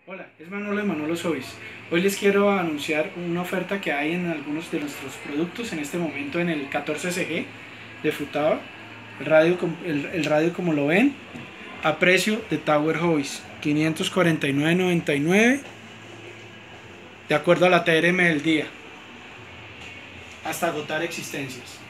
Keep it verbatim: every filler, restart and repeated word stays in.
Hola, es Manolo de Manolo Hobbies. Hoy les quiero anunciar una oferta que hay en algunos de nuestros productos en este momento en el catorce C G de Futaba, el radio, el, el radio como lo ven, a precio de Tower Hobbies, quinientos cuarenta y nueve noventa y nueve de acuerdo a la T R M del día, hasta agotar existencias.